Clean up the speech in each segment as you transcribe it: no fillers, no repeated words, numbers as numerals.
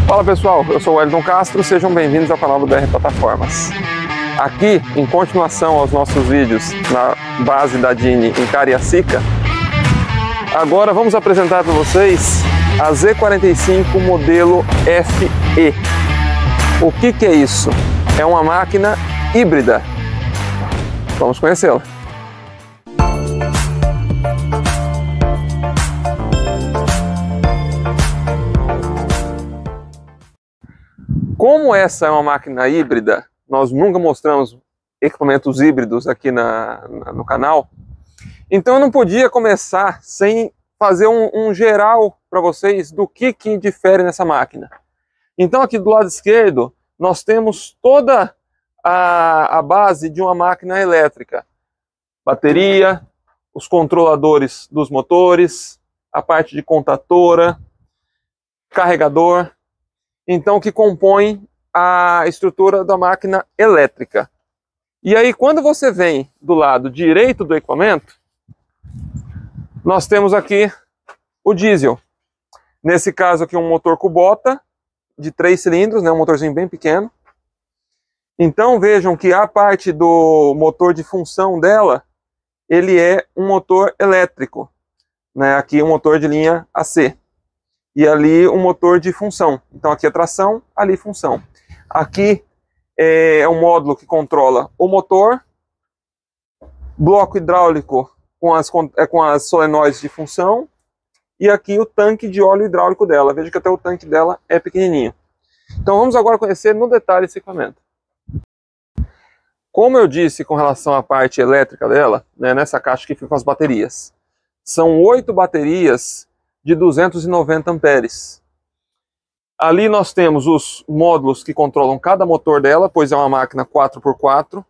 Fala pessoal, eu sou o Wellington Castro, sejam bem-vindos ao canal do BR Plataformas. Aqui, em continuação aos nossos vídeos na base da Dini em Cariacica, agora vamos apresentar para vocês a Z45 modelo FE. O que é isso? É uma máquina híbrida. Vamos conhecê-la. Como essa é uma máquina híbrida, nós nunca mostramos equipamentos híbridos aqui no canal, então eu não podia começar sem fazer um geral para vocês do que difere nessa máquina. Então aqui do lado esquerdo nós temos toda a base de uma máquina elétrica. Bateria, os controladores dos motores, a parte de contatora, carregador. Então, que compõe a estrutura da máquina elétrica. E aí, quando você vem do lado direito do equipamento, nós temos aqui o diesel. Nesse caso aqui, um motor Kubota de 3 cilindros, né, um motorzinho bem pequeno. Então, vejam que a parte do motor de função dela, ele é um motor elétrico, né, aqui um motor de linha AC. E ali um motor de função. Então aqui é tração, ali função. Aqui é um módulo que controla o motor, bloco hidráulico com as solenoides de função, e aqui o tanque de óleo hidráulico dela. Veja que até o tanque dela é pequenininho. Então vamos agora conhecer no detalhe esse equipamento. Como eu disse com relação à parte elétrica dela, né, nessa caixa aqui ficam as baterias. São 8 baterias de 290 amperes. Ali nós temos os módulos que controlam cada motor dela, pois é uma máquina 4x4.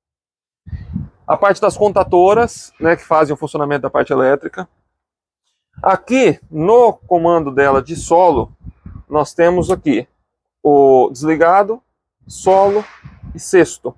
A parte das contatoras, né, que fazem o funcionamento da parte elétrica. Aqui no comando dela de solo, nós temos aqui o desligado, solo e sexto.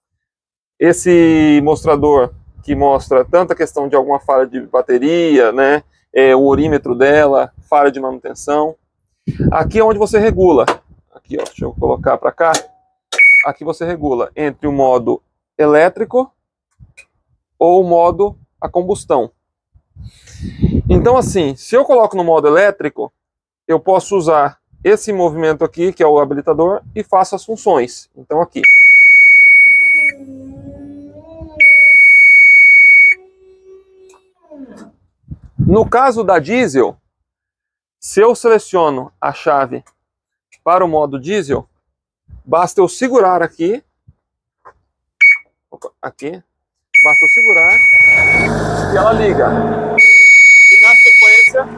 Esse mostrador que mostra tanto a questão de alguma falha de bateria, né, o orímetro dela, falha de manutenção. Aqui é onde você regula. Aqui, ó, deixa eu colocar para cá. Aqui você regula entre o modo elétrico ou o modo a combustão. Então assim, se eu coloco no modo elétrico, eu posso usar esse movimento aqui, que é o habilitador, e faço as funções. Então aqui. No caso da diesel, se eu seleciono a chave para o modo diesel, basta eu segurar aqui, basta eu segurar e ela liga. E na sequência,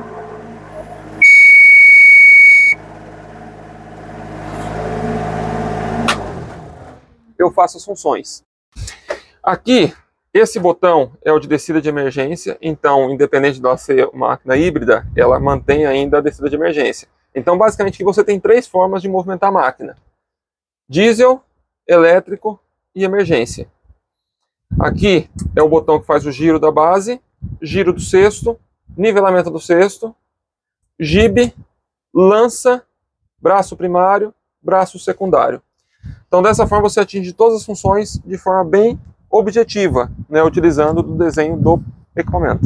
eu faço as funções. Aqui, esse botão é o de descida de emergência, então, independente de ela ser uma máquina híbrida, ela mantém ainda a descida de emergência. Então, basicamente, aqui você tem 3 formas de movimentar a máquina: diesel, elétrico e emergência. Aqui é o botão que faz o giro da base, giro do cesto, nivelamento do cesto, jibe, lança, braço primário, braço secundário. Então, dessa forma, você atinge todas as funções de forma bem objetiva, né, utilizando o desenho do equipamento.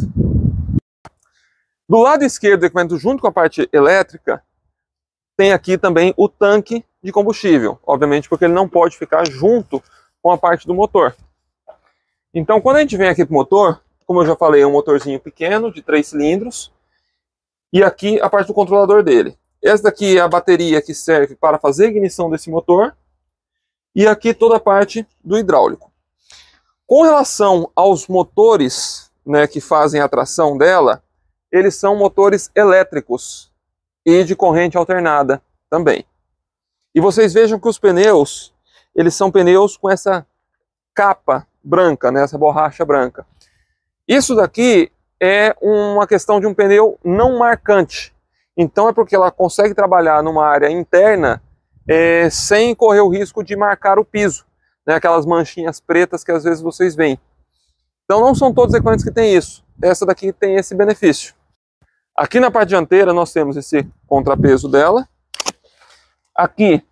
Do lado esquerdo do equipamento, junto com a parte elétrica, tem aqui também o tanque de combustível, obviamente porque ele não pode ficar junto com a parte do motor. Então, quando a gente vem aqui para o motor, como eu já falei, é um motorzinho pequeno, de 3 cilindros, e aqui a parte do controlador dele. Essa daqui é a bateria que serve para fazer a ignição desse motor, e aqui toda a parte do hidráulico. Com relação aos motores, né, que fazem a tração dela, eles são motores elétricos e de corrente alternada também. E vocês vejam que os pneus, eles são pneus com essa capa branca, né, essa borracha branca. Isso daqui é uma questão de um pneu não marcante. Então é porque ela consegue trabalhar numa área interna sem correr o risco de marcar o piso, né, aquelas manchinhas pretas que às vezes vocês veem. Então não são todos os equipamentos que têm isso. Essa daqui tem esse benefício. Aqui na parte dianteira nós temos esse contrapeso dela. Aqui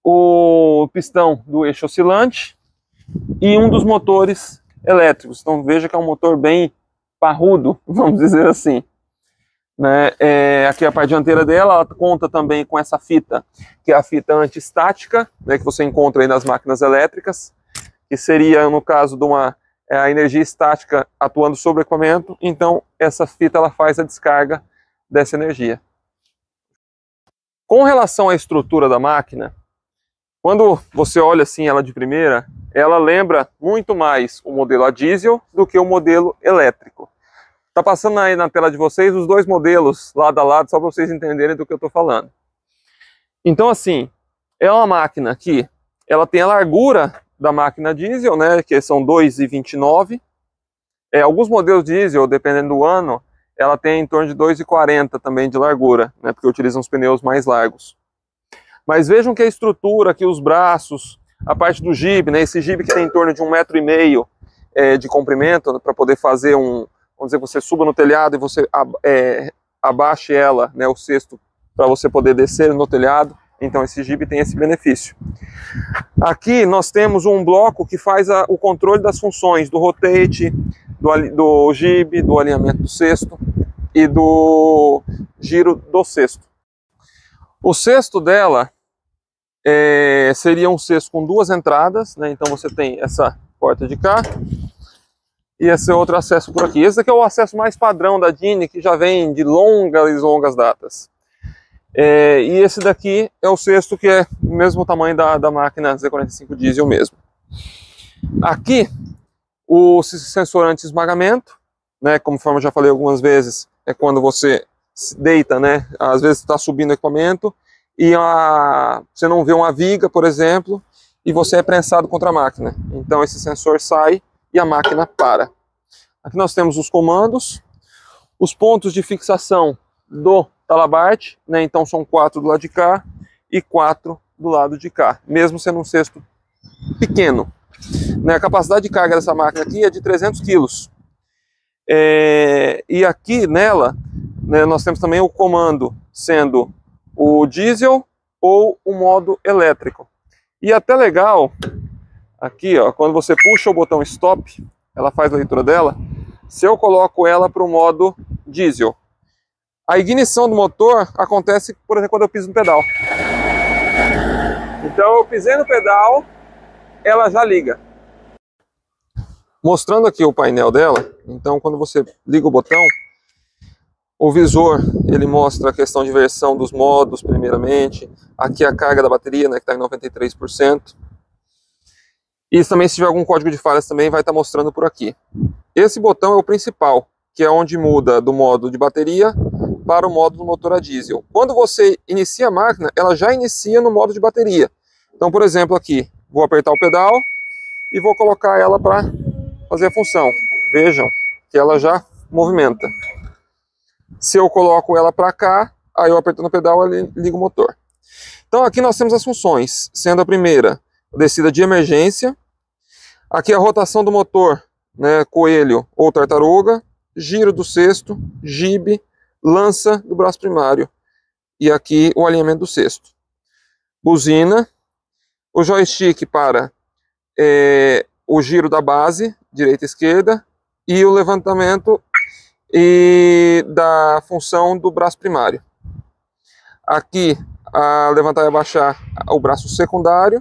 o pistão do eixo oscilante e um dos motores elétricos. Então veja que é um motor bem parrudo, vamos dizer assim. Né? Aqui a parte dianteira dela, ela conta também com essa fita, que é a fita antistática, né, que você encontra aí nas máquinas elétricas, que seria, no caso de a energia estática atuando sobre o equipamento. Então essa fita ela faz a descarga dessa energia. Com relação à estrutura da máquina, quando você olha assim ela de primeira, ela lembra muito mais o modelo a diesel do que o modelo elétrico. Tá passando aí na tela de vocês os dois modelos lado a lado, só para vocês entenderem do que eu estou falando. Então assim, é uma máquina que ela tem a largura da máquina diesel, né, que são 2,29. Alguns modelos diesel, dependendo do ano, ela tem em torno de 2,40 também de largura, né, porque utilizam os pneus mais largos. Mas vejam que a estrutura, aqui os braços, a parte do jibe, né, esse jibe que tem em torno de 1,5 m de comprimento, para poder fazer vamos dizer, você suba no telhado e você abaixe ela, né, o cesto, para você poder descer no telhado. Então esse jibe tem esse benefício. Aqui nós temos um bloco que faz o controle das funções do rotate, do jibe, do alinhamento do cesto e do giro do cesto. O cesto dela seria um cesto com duas entradas, né? Então você tem essa porta de cá e esse outro acesso por aqui. Esse aqui é o acesso mais padrão da Dini, que já vem de longas datas. E esse daqui é o cesto que é o mesmo tamanho da máquina Z45 diesel mesmo. Aqui o sensor anti-esmagamento, né, conforme eu já falei algumas vezes, é quando você deita, né, às vezes está subindo o equipamento e você não vê uma viga, por exemplo, e você é prensado contra a máquina. Então esse sensor sai e a máquina para. Aqui nós temos os comandos, os pontos de fixação do talabarte, né? Então são 4 do lado de cá e 4 do lado de cá, mesmo sendo um cesto pequeno. Né? A capacidade de carga dessa máquina aqui é de 300 kg. E aqui nela, né, nós temos também o comando sendo o diesel ou o modo elétrico. E até legal, aqui ó, quando você puxa o botão stop, ela faz a leitura dela. Se eu coloco ela para o modo diesel, a ignição do motor acontece, por exemplo, quando eu piso no pedal. Então eu pisei no pedal, ela já liga. Mostrando aqui o painel dela, então quando você liga o botão, o visor ele mostra a questão de versão dos modos primeiramente. Aqui a carga da bateria, né, que está em 93%. E também se tiver algum código de falhas também vai estar mostrando por aqui. Esse botão é o principal, que é onde muda do modo de bateria para o modo do motor a diesel. Quando você inicia a máquina, ela já inicia no modo de bateria. Então, por exemplo, aqui, vou apertar o pedal e vou colocar ela para fazer a função. Vejam que ela já movimenta. Se eu coloco ela para cá, aí eu apertando o pedal, ele liga o motor. Então aqui nós temos as funções, sendo a primeira, descida de emergência. Aqui a rotação do motor, né, coelho ou tartaruga, giro do cesto, jibe, lança do braço primário. E aqui o alinhamento do cesto. Buzina, o joystick para o giro da base, direita e esquerda, e o levantamento e da função do braço primário. Aqui a levantar e abaixar o braço secundário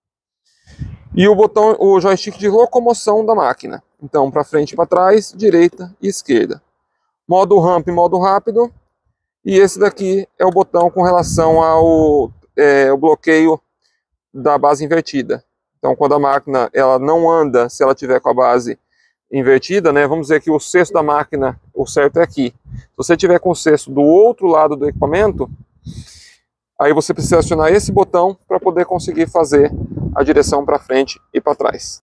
e o joystick de locomoção da máquina. Então para frente e para trás, direita e esquerda. Modo ramp e modo rápido. E esse daqui é o botão com relação ao bloqueio da base invertida. Então quando a máquina ela não anda se ela tiver com a base invertida, né? Vamos dizer que o cesto da máquina, o certo é aqui. Se você tiver com o cesto do outro lado do equipamento, aí você precisa acionar esse botão para poder conseguir fazer a direção para frente e para trás.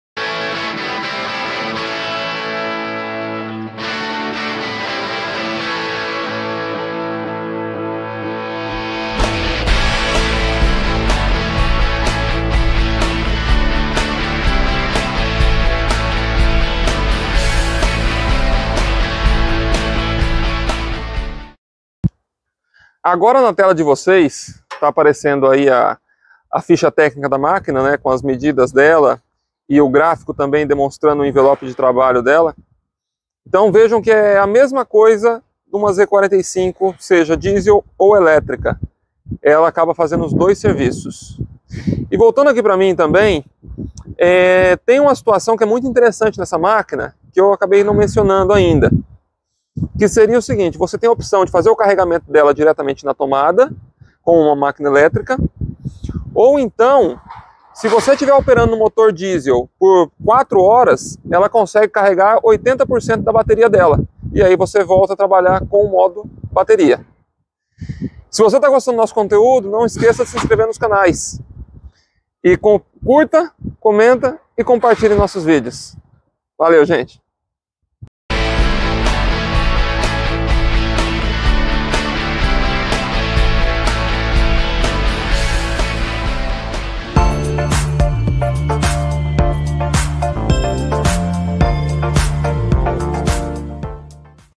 Agora na tela de vocês, Está aparecendo aí a ficha técnica da máquina, né, com as medidas dela e o gráfico também demonstrando o envelope de trabalho dela. Então vejam que é a mesma coisa de uma Z45, seja diesel ou elétrica. Ela acaba fazendo os dois serviços. E voltando aqui para mim também, tem uma situação que é muito interessante nessa máquina, que eu acabei não mencionando ainda, que seria o seguinte: você tem a opção de fazer o carregamento dela diretamente na tomada, com uma máquina elétrica, ou então, se você estiver operando no motor diesel por 4 horas, ela consegue carregar 80% da bateria dela, e aí você volta a trabalhar com o modo bateria. Se você está gostando do nosso conteúdo, não esqueça de se inscrever nos canais. E curta, comenta e compartilhe nossos vídeos. Valeu, gente!